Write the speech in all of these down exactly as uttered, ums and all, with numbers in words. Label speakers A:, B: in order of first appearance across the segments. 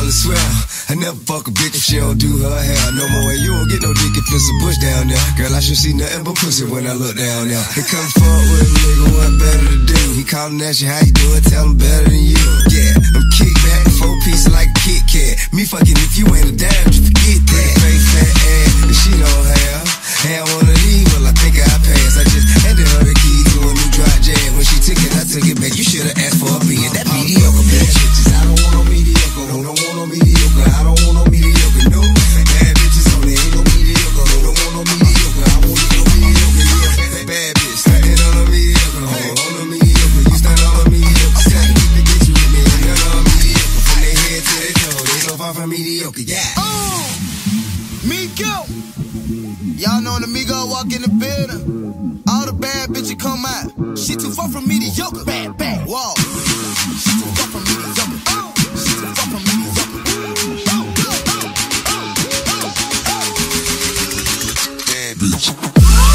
A: I swear, I never fuck a bitch if she don't do her hair. No more, and you don't get no dick if it's a bush down there. Girl, I should see nothing but pussy when I look down there. He come forward with a nigga, what better to do? He callin' at you, how you doing? Tell him better than you. Yeah, I'm kick back, four pieces like a Kit Kat. Me fucking if you ain't a dime, just forget that. Fake fat ass, and she don't have. Hey, I wanna leave, well I think I pass. I just handed her the key to a new dry jam. When she took it, I took it back. You should've asked for a being that mediocre bitch. Bitches, I don't want no mediocre. No, don't want no mediocre. I don't want no mediocre. No, bad bitches on there ain't no mediocre. No, don't want no mediocre. I want no mediocre. Yeah, bad bitch, standing on a mediocre. Hold on a mediocre. You stand on a mediocre. Stand to get you with me. None on a mediocre. From their head to their toe, they so far from mediocre. Yeah.
B: Oh, Migo. Y'all know the Migo walk in the building. All the bad bitches come out. She too far from mediocre. Bad, bad. Whoa. She too far from mediocre. Oh. She too far from mediocre. Oh, oh, oh, oh. Bad bitch.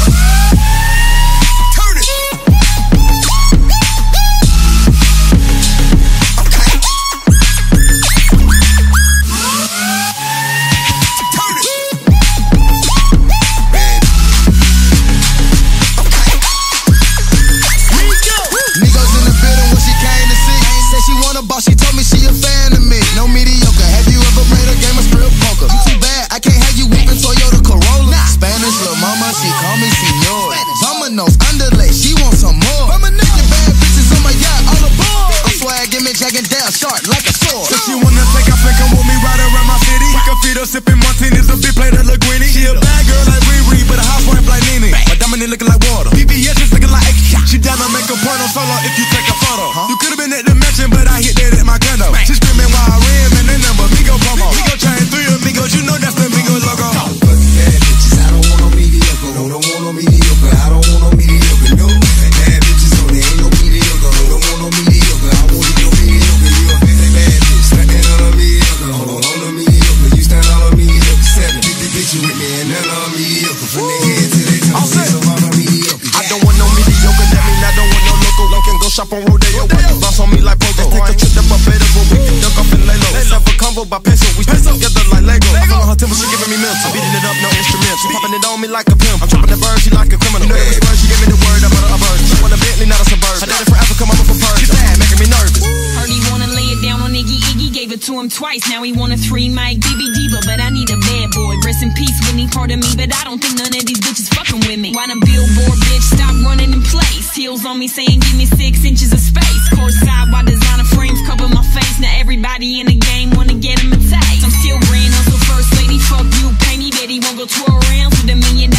B: She told me she a fan of me, no mediocre. Have you ever played a game of strip poker? You too bad, I can't have you whipping Toyota Corolla. Spanish little mama, she call me senor. Dominoes, underlay, she wants some more. Your bad bitches on my yacht, all aboard. I'm swagging me, jagging down, sharp like a sword.
C: So she wanna take a flick and want me right around my city. We can feed her sipping martinis, a big plate of Linguini. She a bad girl like Riri, but a housewife like Nene. My diamond looking like water, B B S just looking like extra. She down to make a porno solo if you take a photo. You could've been at the mansion, but I hit that at my condo. She screaming while I rim and they number Migo promo. Migo chain, three amigos, you know that's the Migo logo.
A: Fuck bad bitches, I don't want no mediocre. No, don't want no mediocre. I don't want no mediocre. No, bad bitches on there ain't no mediocre. No, don't want no mediocre. I want no mediocre. You a bad bitch, standing on a mediocre. Hold on a mediocre. You stand on a mediocre. Seven, fifty bitch you with me and none on mediocre. From their head to their toe, they so far from mediocre.
C: I don't want no mediocre, that mean I don't want no local. Can go shop on Rodeo, why you bounce on me like Pogo? Take a trip to Barbados where we can duck off and lay low. Let's have a combo by peso, we stick together like Lego. I follow her temple, she giving me mental. Beating it up, no instrument. She popping it on me like a pimp. I'm chopping the bird, she like a criminal. You know every word, she gave me the word, I'm a bird. She want a Bentley, not a Suburban. I did it for Africa, mama for Persia. She bad, making me nervous.
D: Heard he wanna lay it down on Iggy Iggy, gave it to him twice. Now he want a three mic D B Diva, but I need a bad boy. Rest in peace, Whitney, part of me, but I don't think none of these bitches fucking with me. Why the billboard bitch stop running in place? Heels on me saying give me six inches of space. Courtside while designer frames cover my face. Now everybody in the game wanna get him a taste. I'm still grand hustle first lady, fuck you, pay me, bet he won't go twirl around with a million